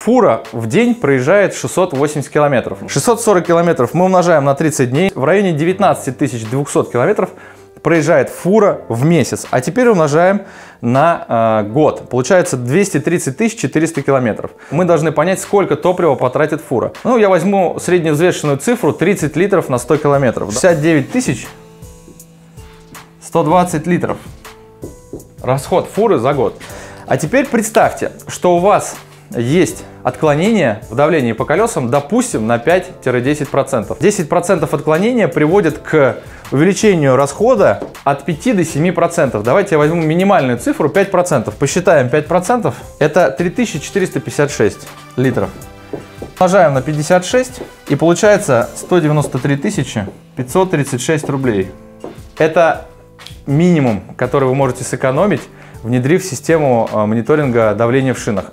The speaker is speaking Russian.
фура в день проезжает 680 километров. 640 километров мы умножаем на 30 дней. В районе 19 200 километров проезжает фура в месяц. А теперь умножаем на год. Получается 230 400 километров. Мы должны понять, сколько топлива потратит фура. Ну, я возьму средневзвешенную цифру 30 литров на 100 километров. 69 120 литров. Расход фуры за год. А теперь представьте, что у вас есть отклонение в давлении по колесам, допустим, на 5-10%. 10% отклонения приводит к увеличению расхода от 5 до 7%. Давайте я возьму минимальную цифру 5%. Посчитаем 5%. Это 3456 литров. Умножаем на 56 и получается 193 536 рублей. Это минимум, который вы можете сэкономить, внедрив систему мониторинга давления в шинах.